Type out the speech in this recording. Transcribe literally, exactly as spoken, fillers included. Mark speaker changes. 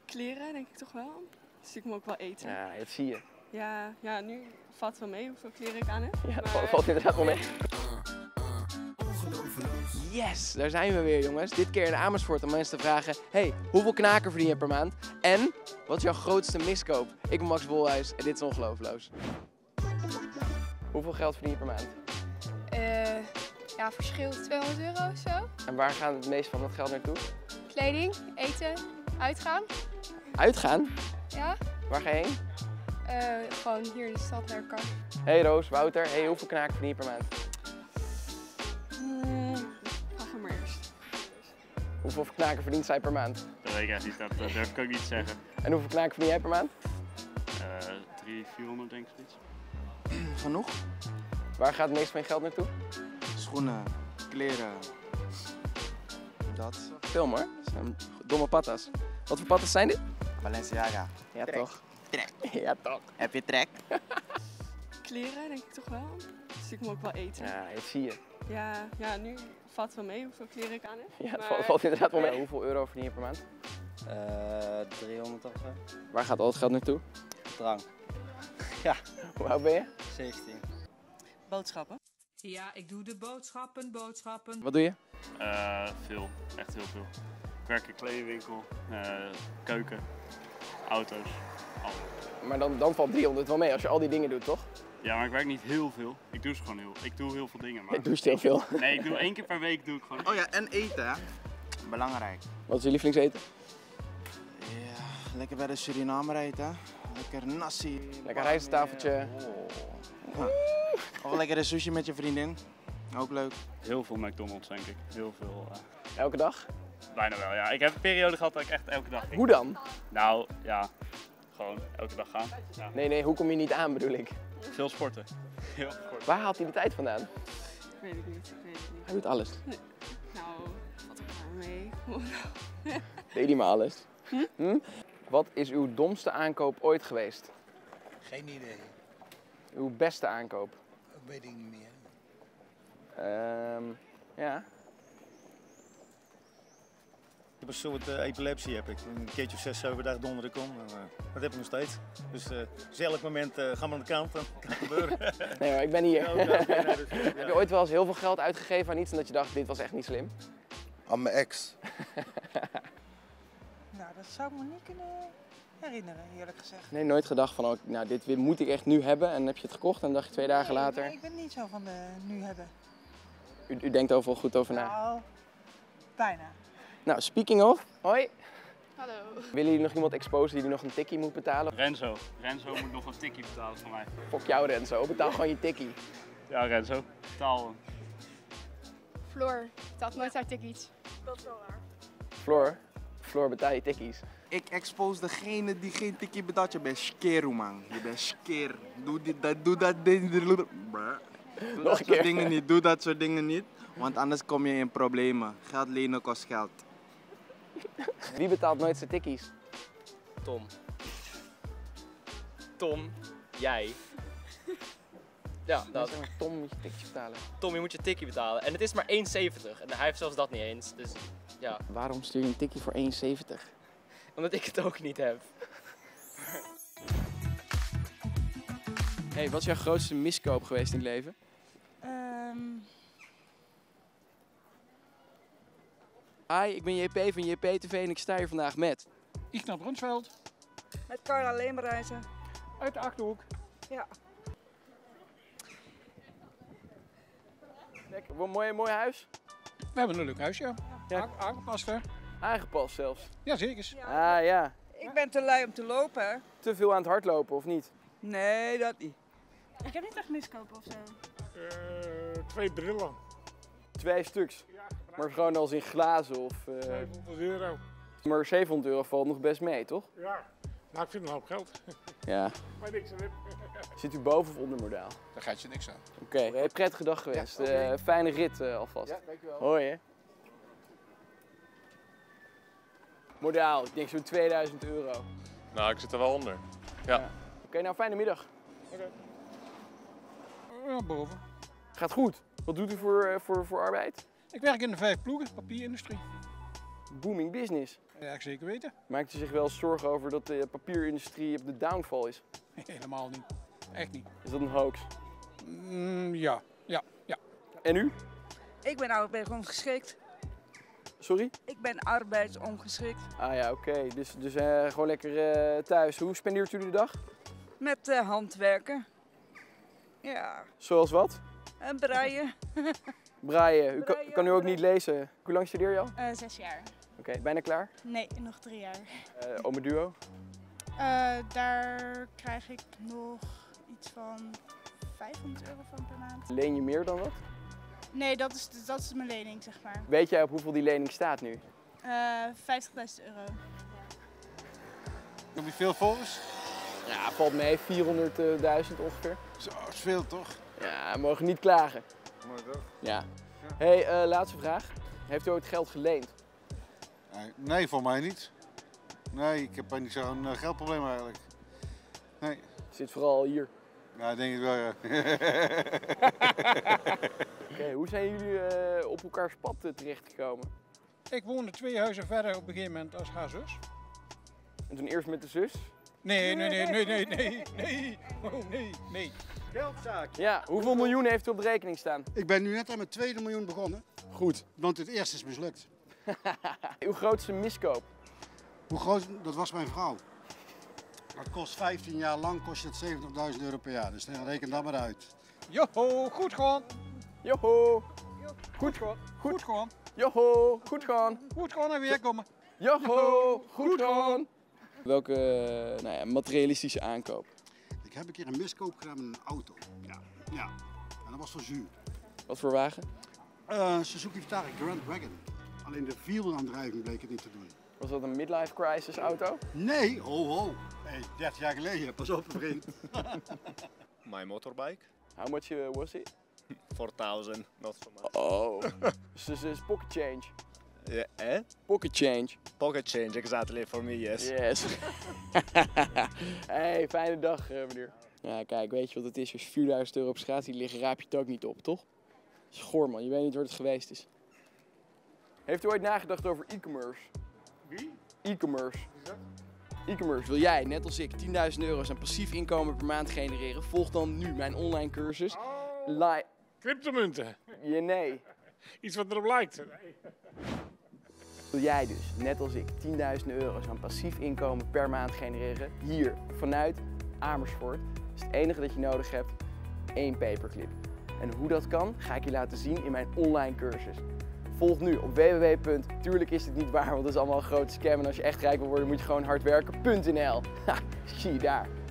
Speaker 1: Kleren, denk ik toch wel. Dus ik moet ook wel eten.
Speaker 2: Ja, dat zie je.
Speaker 1: Ja, ja, nu valt het wel mee hoeveel kleren ik aan heb.
Speaker 2: Ja, dat
Speaker 1: maar...
Speaker 2: valt inderdaad wel mee. Yes, daar zijn we weer jongens. Dit keer in Amersfoort om mensen te vragen: hey, hoeveel knaken verdien je per maand? En, wat is jouw grootste miskoop? Ik ben Max Bolhuis en dit is Ongeloofloos. Hoeveel geld verdien je per maand?
Speaker 3: Uh, ja, verschil tweehonderd euro of zo.
Speaker 2: En waar gaat het meest van dat geld naartoe?
Speaker 3: Kleding, eten, uitgaan.
Speaker 2: Uitgaan?
Speaker 3: Ja.
Speaker 2: Waar ga je heen?
Speaker 3: Uh, gewoon hier in de stad naar elkaar.
Speaker 2: Hey Roos, Wouter, hey, hoeveel knaken verdien je per maand?
Speaker 1: Hmm, ga maar eerst.
Speaker 2: Hoeveel knaken verdient zij per maand?
Speaker 4: Dat weet ik echt niet, dat durf ik ook niet te zeggen.
Speaker 2: En hoeveel knaken verdien jij per maand?
Speaker 4: Uh, driehonderd, vierhonderd denk ik zoiets.
Speaker 2: Genoeg. Waar gaat het meest van je geld naartoe?
Speaker 5: Schoenen, kleren, dat.
Speaker 2: Film hoor, dat zijn domme patas. Wat voor patas zijn dit?
Speaker 5: Balenciaga.
Speaker 2: Ja
Speaker 5: Trek.
Speaker 2: toch?
Speaker 5: Trek.
Speaker 2: Ja toch?
Speaker 5: Heb je trek?
Speaker 1: Kleren, denk ik toch wel. Dus ik moet ook wel eten.
Speaker 2: Ja, dat zie je.
Speaker 1: Ja, ja, nu valt het wel mee hoeveel kleren ik aan heb.
Speaker 2: Ja, dat
Speaker 1: maar...
Speaker 2: valt, valt inderdaad wel mee. Hoeveel euro verdien je per maand?
Speaker 5: Uh, driehonderd of zo.
Speaker 2: Waar gaat al het geld naartoe?
Speaker 5: Drank.
Speaker 2: Ja. Hoe oud ben je?
Speaker 5: zeventien.
Speaker 6: Boodschappen?
Speaker 7: Ja, ik doe de boodschappen, boodschappen.
Speaker 2: Wat doe je?
Speaker 4: Uh, veel, echt heel veel. Ik werk in een kledingwinkel, uh, keuken, auto's, alles.
Speaker 2: Maar dan, dan valt driehonderd wel mee als je al die dingen doet, toch?
Speaker 4: Ja, maar ik werk niet heel veel. Ik doe ze gewoon heel. Ik doe heel veel dingen. Maar...
Speaker 2: Ik doe heel veel.
Speaker 4: Nee, ik doe één keer per week doe ik gewoon.
Speaker 5: Oh ja, en eten, hè? Belangrijk.
Speaker 2: Wat is je lievelingseten?
Speaker 5: Ja, lekker bij de Surinamer eten. Lekker nasi.
Speaker 2: Lekker rijsttafeltje.
Speaker 5: Oh. Ja. Of lekker een sushi met je vriendin. Ook leuk.
Speaker 4: Heel veel McDonald's denk ik. Heel veel. Uh...
Speaker 2: Elke dag?
Speaker 4: Bijna wel, ja. Ik heb een periode gehad dat ik echt elke dag ging.
Speaker 2: Hoe dan?
Speaker 4: Nou, ja. Gewoon elke dag gaan. Ja.
Speaker 2: Nee, nee, hoe kom je niet aan bedoel ik?
Speaker 4: Veel sporten. Heel sporten.
Speaker 2: Waar haalt hij de tijd vandaan?
Speaker 1: Weet ik niet, ik weet het niet.
Speaker 2: Hij doet alles.
Speaker 1: Nee. Nou, wat ook maar mee.
Speaker 2: Deed hij maar alles.
Speaker 1: Hm?
Speaker 2: Hm? Wat is uw domste aankoop ooit geweest?
Speaker 8: Geen idee.
Speaker 2: Uw beste aankoop?
Speaker 8: Dat weet ik niet meer.
Speaker 2: Um, ja.
Speaker 9: Ik heb een soort uh, epilepsie heb ik. Een keertje of zes, zeven dagen donder ik om. En, uh, dat heb ik nog steeds. Dus, uh, dus elk moment uh, gaan we aan de kant en kan het gebeuren.
Speaker 2: Nee hoor, ik ben hier.
Speaker 9: Ja, okay, okay, nee, dus, uh, ja.
Speaker 2: Heb je ooit wel eens heel veel geld uitgegeven aan iets en dat je dacht, dit was echt niet slim?
Speaker 8: Aan mijn ex.
Speaker 6: Nou, dat zou ik me niet kunnen herinneren, eerlijk gezegd.
Speaker 2: Nee, nooit gedacht van, oh, nou dit moet ik echt nu hebben en dan heb je het gekocht en dan dacht je twee dagen
Speaker 6: nee,
Speaker 2: later.
Speaker 6: Nee, ik ben niet zo van de nu hebben.
Speaker 2: U, u denkt overal goed over na.
Speaker 6: Nou, bijna.
Speaker 2: Nou, speaking of, hoi.
Speaker 3: Hallo.
Speaker 2: Willen jullie nog iemand exposen die nog een tikkie moet betalen?
Speaker 4: Renzo. Renzo moet nog een tikkie betalen van mij.
Speaker 2: Fok jou Renzo, betaal gewoon je tikkie.
Speaker 4: Ja, Renzo. Betaal.
Speaker 3: Floor, betaalt nooit haar tikkies.
Speaker 1: Dat is wel waar.
Speaker 2: Floor, Floor betaal je tikkies.
Speaker 5: Ik expose degene die geen tikkie betaalt. Je bent skeer, man. Je bent skeer. Doe, dit, dat, doe dat ding. Doe
Speaker 2: Nog
Speaker 5: dat
Speaker 2: een
Speaker 5: soort
Speaker 2: keer.
Speaker 5: dingen niet. Doe dat soort dingen niet. Want anders kom je in problemen. Geld lenen kost geld.
Speaker 2: Wie betaalt nooit zijn tikkies?
Speaker 10: Tom. Tom, jij. Ja, dat.
Speaker 2: Tom moet je tikkies betalen.
Speaker 10: Tom, je moet je tikkie betalen. En het is maar één zeventig. En hij heeft zelfs dat niet eens. Dus ja.
Speaker 2: Waarom stuur je een tikkie voor één zeventig?
Speaker 10: Omdat ik het ook niet heb.
Speaker 2: Hey, wat is jouw grootste miskoop geweest in het leven?
Speaker 6: Um...
Speaker 2: Hi, ik ben J P van J P T V en ik sta hier vandaag met...
Speaker 11: Ignat Brunsveld.
Speaker 6: Met Carla Leemreizen.
Speaker 11: Uit de Achterhoek.
Speaker 6: Ja.
Speaker 2: Lekker, een mooi, mooi huis?
Speaker 11: We hebben een leuk huis, ja.
Speaker 2: Ja.
Speaker 11: Aangepast, hè?
Speaker 2: Aangepast zelfs.
Speaker 11: Jazeker.
Speaker 2: Ah ja.
Speaker 6: Ik ben te lui om te lopen, hè?
Speaker 2: Te veel aan het hardlopen, of niet?
Speaker 6: Nee, dat niet. Ik heb niet echt miskopen of zo.
Speaker 11: Uh, twee brillen.
Speaker 2: Twee stuks. Maar gewoon als in glazen of... Uh...
Speaker 11: zevenhonderd euro.
Speaker 2: Maar zevenhonderd euro valt nog best mee, toch?
Speaker 11: Ja. Nou, ik vind het een hoop geld.
Speaker 2: Ja.
Speaker 11: Maar niks aan heb.
Speaker 2: Zit u boven of onder modaal?
Speaker 11: Daar gaat je niks aan.
Speaker 2: Oké, okay. Prettige dag geweest. Ja, okay. uh, fijne rit uh, alvast.
Speaker 11: Ja, dankjewel.
Speaker 2: Hoi hè. Modaal, ik denk zo'n tweeduizend euro.
Speaker 12: Nou, ik zit er wel onder. Ja. ja.
Speaker 2: Oké, okay, nou fijne middag.
Speaker 11: Oké. Okay. Ja, boven.
Speaker 2: Gaat goed. Wat doet u voor, uh, voor, voor arbeid?
Speaker 11: Ik werk in de vijf ploegen, papierindustrie.
Speaker 2: Booming business.
Speaker 11: Ja, ik zeker weten.
Speaker 2: Maakt u zich wel eens zorgen over dat de papierindustrie op de downfall is?
Speaker 11: Helemaal niet. Echt niet.
Speaker 2: Is dat een hoax?
Speaker 11: Mm, ja, ja, ja.
Speaker 2: En u?
Speaker 13: Ik ben arbeidsongeschikt.
Speaker 2: Sorry?
Speaker 13: Ik ben arbeidsongeschikt.
Speaker 2: Ah ja, oké. Okay. Dus, dus uh, gewoon lekker uh, thuis. Hoe spendeert u de dag?
Speaker 13: Met uh, handwerken. Ja.
Speaker 2: Zoals wat?
Speaker 13: En breien.
Speaker 2: Braaien. U kan, kan u ook niet lezen. Hoe lang studeer je al?
Speaker 14: Uh, zes jaar.
Speaker 2: Oké, okay, bijna klaar?
Speaker 14: Nee, nog drie jaar.
Speaker 2: Uh, Ome Duo?
Speaker 14: Uh, daar krijg ik nog iets van vijfhonderd euro van per maand.
Speaker 2: Leen je meer dan dat?
Speaker 14: Nee, dat is, dat is mijn lening, zeg maar.
Speaker 2: Weet jij op hoeveel die lening staat nu?
Speaker 14: Uh, vijftigduizend euro.
Speaker 11: Heb je veel volgers?
Speaker 2: Ja, valt mee. vierhonderdduizend ongeveer.
Speaker 11: Zo, dat is veel toch?
Speaker 2: Ja, we mogen niet klagen.
Speaker 11: Mooi toch?
Speaker 2: Ja. Hé, hey, uh, laatste vraag. Heeft u ooit geld geleend?
Speaker 11: Nee, nee, voor mij niet. Nee, ik heb niet zo'n uh, geldprobleem eigenlijk. Nee.
Speaker 2: Het zit vooral hier.
Speaker 11: Ja, denk ik wel, ja.
Speaker 2: Oké, okay, hoe zijn jullie uh, op elkaars pad uh, terechtgekomen?
Speaker 11: Ik woonde twee huizen verder op een gegeven moment als haar zus.
Speaker 2: En toen eerst met de zus?
Speaker 11: Nee, nee, nee, nee, nee, nee, nee, oh, nee, nee.
Speaker 2: Geldzaak. Ja, hoeveel miljoen heeft u op de rekening staan?
Speaker 15: Ik ben nu net aan mijn tweede miljoen begonnen.
Speaker 2: Goed.
Speaker 15: Want het eerste is mislukt.
Speaker 2: Uw grootste miskoop?
Speaker 15: Hoe groot? Dat was mijn vrouw. Dat kost vijftien jaar lang, kost het zeventigduizend euro per jaar. Dus reken dat maar uit.
Speaker 11: Joho, goed gewoon.
Speaker 2: Joho.
Speaker 11: Goed gewoon. Goed gewoon.
Speaker 2: Joho, goed gewoon.
Speaker 11: Goed gewoon en weer komen.
Speaker 2: Joho, goed gewoon. Welke nou ja, materialistische aankoop?
Speaker 15: Ik heb een keer een miskoop gedaan met een auto. Ja, ja. En dat was voor zuur.
Speaker 2: Wat voor wagen?
Speaker 15: Uh, Suzuki Vitara Grand Wagon. Alleen de wielaandrijving bleek het niet te doen.
Speaker 2: Was dat een midlife crisis auto?
Speaker 15: Nee, ho ho. Hey, dertig jaar geleden, pas op vriend.
Speaker 9: My motorbike.
Speaker 2: How much uh, was it?
Speaker 9: four thousand, not so much.
Speaker 2: Oh, dus is pocket change.
Speaker 9: Yeah, eh?
Speaker 2: Pocket change.
Speaker 9: Pocket change, exactly, for me, yes.
Speaker 2: Yes. Hey, fijne dag, meneer. Ja, kijk, weet je wat het is? Als je vierduizend euro op straat ziet liggen, raap je het ook niet op, toch? Dat is goor, man. Je weet niet waar het geweest is. Heeft u ooit nagedacht over e-commerce?
Speaker 11: Wie?
Speaker 2: E-commerce. E-commerce. Wil jij, net als ik, tienduizend euro's aan passief inkomen per maand genereren? Volg dan nu mijn online cursus.
Speaker 11: Oh,
Speaker 2: Li
Speaker 11: cryptomunten.
Speaker 2: Ja, nee.
Speaker 11: Iets wat erop lijkt.
Speaker 2: Wil jij dus, net als ik, tienduizend euro's aan passief inkomen per maand genereren? Hier, vanuit Amersfoort. Dus het enige dat je nodig hebt, één paperclip. En hoe dat kan, ga ik je laten zien in mijn online cursus. Volg nu op w w w punt tuurlijk is het niet waar, want dat is allemaal een grote scam. En als je echt rijk wil worden, moet je gewoon hard werken punt n l. Ha, zie je daar.